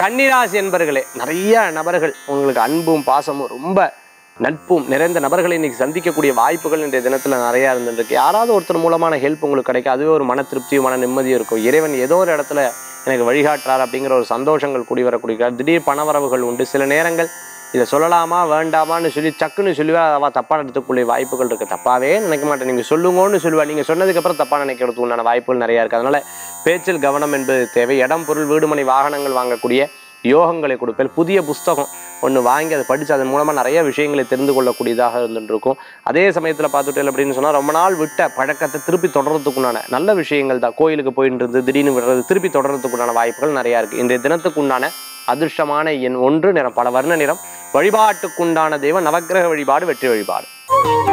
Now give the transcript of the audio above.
கன்னிராசி என்பர்களே, நிறைய நபர்கள் உங்களுக்கு அன்பும் பாசமும் ரொம்ப நட்பும் நிறைந்த நபர்களை இன்னைக்கு சந்திக்கக்கூடிய வாய்ப்புகள் இன்றைய தினத்துல நிறைய இருந்துருக்கு. யாராவது ஒருத்தர் மூலமான ஹெல்ப் உங்களுக்கு கிடைக்கும். அதுவே ஒரு மன திருப்தியும் மன நிம்மதியும் இருக்கும். இறைவன் ஏதோ ஒரு இடத்துல எனக்கு வழிகாட்டுறார் அப்படிங்கிற ஒரு சந்தோஷங்கள் கூடி வரக்கூடிய திடீர் பணவரவுகள் உண்டு. சில நேரங்கள் இதை சொல்லலாமா வேண்டாமான்னு சொல்லி சக்குன்னு சொல்லுவா, அவள் தப்பாக எடுத்துக்கூடிய வாய்ப்புகள் இருக்குது. தப்பாகவே நினைக்க மாட்டேன், நீங்கள் சொல்லுங்கன்னு சொல்லுவா. நீங்கள் சொன்னதுக்கப்புறம் தப்பாக நினைக்கிறதுக்கு உண்டான வாய்ப்புகள் நிறையா இருக்குது. அதனால் பேச்சில் கவனம் என்பது தேவை. இடம் பொருள் வீடுமனை வாகனங்கள் வாங்கக்கூடிய யோகங்களை கொடுப்பேன். புதிய புஸ்தகம் ஒன்று வாங்கி அதை படித்து அதன் மூலமாக நிறைய விஷயங்களை தெரிந்து கொள்ளக்கூடியதாக இருந்துருக்கும். அதே சமயத்தில் பார்த்துட்டேன் அப்படின்னு சொன்னால் ரொம்ப நாள் விட்ட பழக்கத்தை திருப்பி தொடர்றதுக்குண்டான நல்ல விஷயங்கள் தான். கோயிலுக்கு போயிட்டு இருந்து திடீர்னு விடுறது திருப்பி தொடர்றதுக்குண்டான வாய்ப்புகள் நிறையா இருக்குது. இன்றைய தினத்துக்குண்டான அதிர்ஷ்டமான எண் 1, நிறம் பல வர்ண நிறம். வழிபாட்டுக்குண்டான தெய்வம் நவக்கிரக வழிபாடு, வெற்றி வழிபாடு.